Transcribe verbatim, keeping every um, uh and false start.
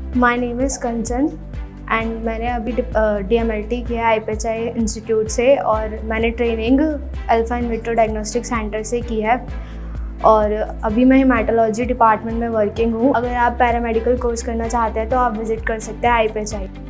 My name is Kanchan and मैंने अभी D M L T किया है I P H I institute से और मैंने training alpha in vitro diagnostic centre से की है और अभी मैं हेमाटोलॉजी डिपार्टमेंट में वर्किंग हूँ। अगर आप पैरामेडिकल कोर्स करना चाहते हैं तो आप विज़िट कर सकते हैं आई पी एच आई।